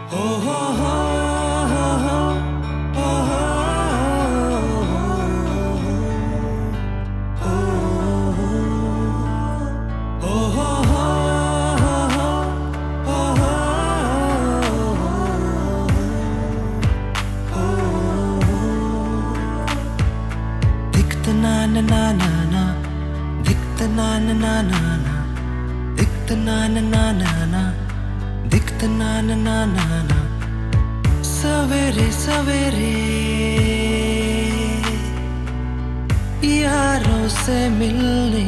na na na na na, दिखता ना ना ना ना ना, दिखता ना ना ना ना ना, दिखता ना ना ना ना ना। सवेरे सवेरे यारों से मिलने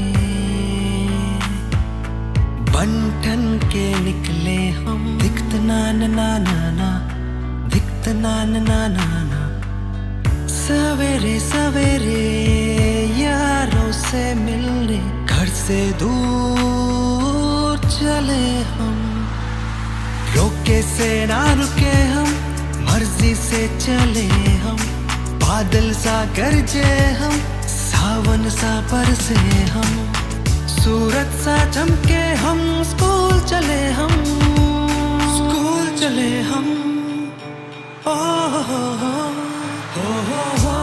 बन के निकले हम। दिखता ना ना ना ना ना, दिखता ना ना ना ना ना। सवेरे सवेरे यारों से मिलने घर से दूर चले हम। रोके से ना रुके हम, मर्जी से चले हम। बादल सा गरजे हम, सावन सा बरसे हम। सूरज सा चमके हम, स्कूल चले हम, स्कूल चले हम। ओ हो हो हो हो हो।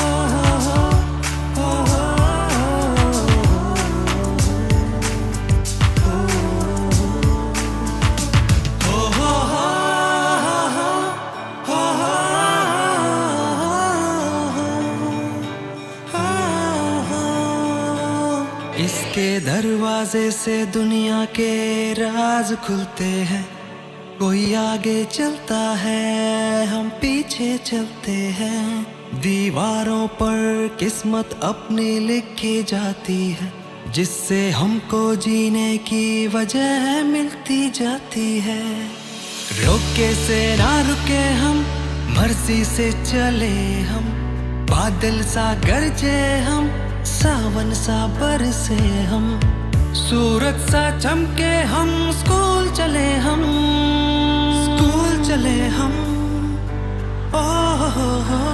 इसके दरवाजे से दुनिया के राज खुलते हैं। कोई आगे चलता है, हम पीछे चलते हैं। दीवारों पर किस्मत अपनी लिखी जाती है, जिससे हमको जीने की वजह मिलती जाती है। रोके से ना रुके हम, मर्जी से चले हम। बादल सा गरजे हम, सावन सा बरसे हम। सूरज सा चमके हम, स्कूल चले हम, स्कूल चले हम। ओ हो हो।